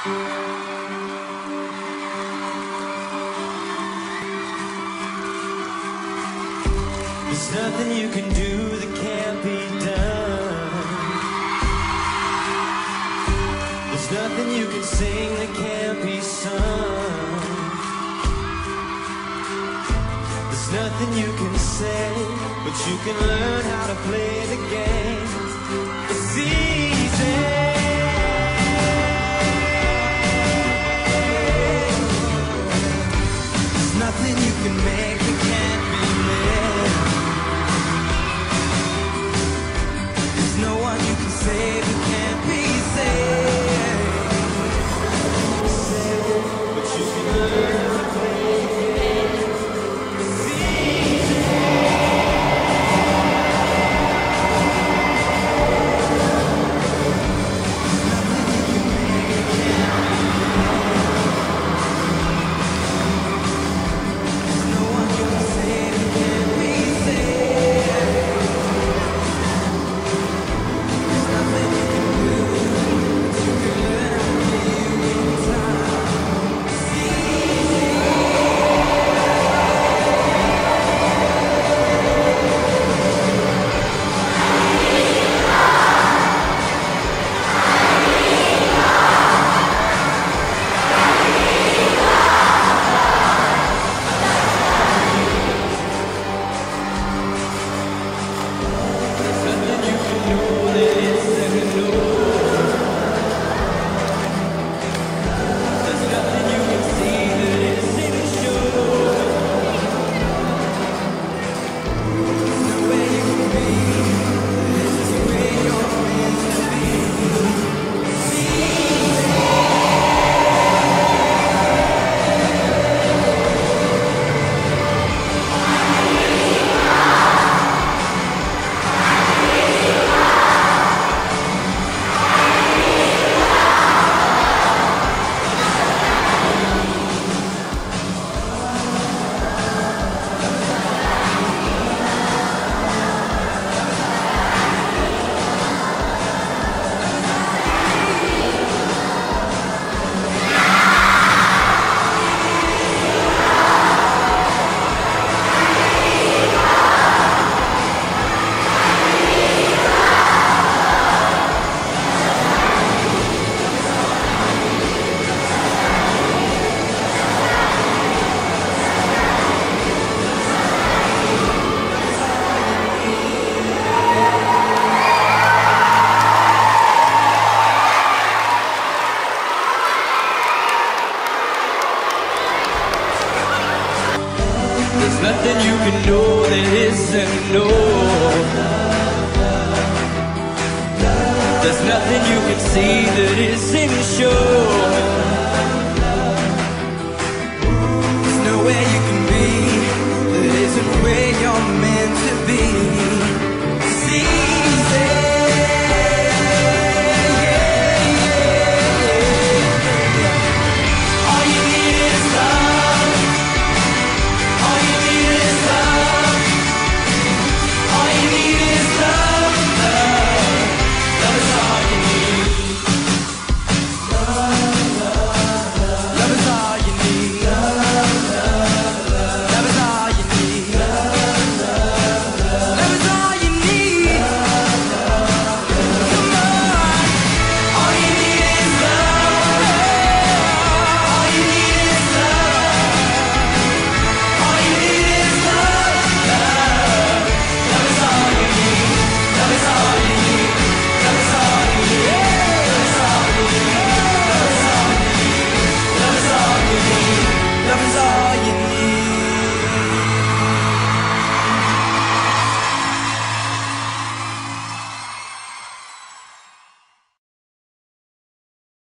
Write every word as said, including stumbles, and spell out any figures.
There's nothing you can do that can't be done. There's nothing you can sing that can't be sung. There's nothing you can say, but you can learn how to play the game. It's easy. There's nothing you can make that can't be made. There's no one you can save that can't be saved. But you can learn how to play the game. It's easy. There's nothing you can know that isn't no. There's nothing you can see that isn't sure. There's nowhere you can be that isn't where you're meant to be.